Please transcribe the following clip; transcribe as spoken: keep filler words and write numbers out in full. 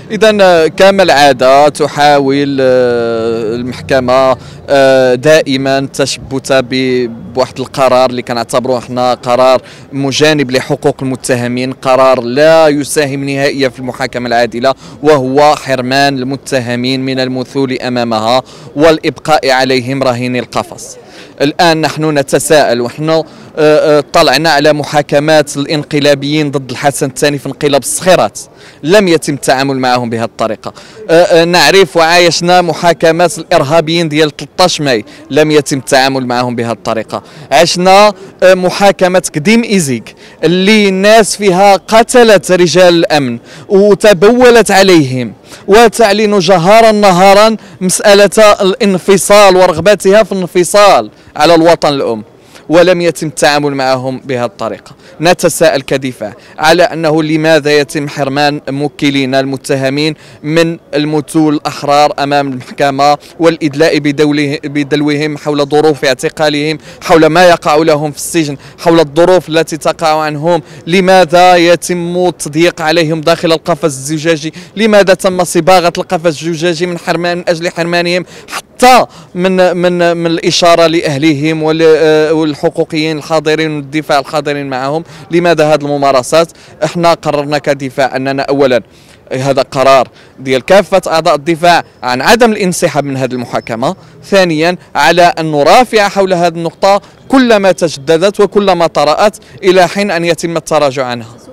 إذا كما العادة تحاول المحكمة دائما التشبت بواحد القرار اللي كنعتبروه احنا قرار مجانب لحقوق المتهمين، قرار لا يساهم نهائيا في المحاكمة العادلة، وهو حرمان المتهمين من المثول أمامها والإبقاء عليهم رهيني القفص. الآن نحن نتساءل، ونحن طلعنا على محاكمات الانقلابيين ضد الحسن الثاني في انقلاب الصخيرات، لم يتم التعامل معهم بهذه الطريقة. نعرف وعايشنا محاكمات الإرهابيين ديال ثلاثة عشر ماي، لم يتم التعامل معهم بهذه الطريقة. عشنا محاكمة قديم إيزيك اللي الناس فيها قتلت رجال الأمن وتبولت عليهم وتعلن جهارا نهارا مسألة الانفصال ورغبتها في الانفصال على الوطن الأم، ولم يتم التعامل معهم بهذه الطريقة. نتساءل كدفاع على أنه لماذا يتم حرمان موكلين المتهمين من المثول الأحرار أمام المحكمة والإدلاء بدلوهم حول ظروف اعتقالهم، حول ما يقع لهم في السجن، حول الظروف التي تقع عنهم. لماذا يتم التضييق عليهم داخل القفص الزجاجي؟ لماذا تم صباغة القفص الزجاجي من حرمان من أجل حرمانهم حتى من من من الإشارة لأهليهم والحقوقيين الحاضرين والدفاع الحاضرين معهم؟ لماذا هذه الممارسات؟ احنا قررنا كدفاع أننا أولا هذا قرار ديال كافة أعضاء الدفاع عن عدم الانسحاب من هذه المحاكمة. ثانيا على أن نرافع حول هذه النقطة كلما تجددت وكلما طرأت إلى حين أن يتم التراجع عنها.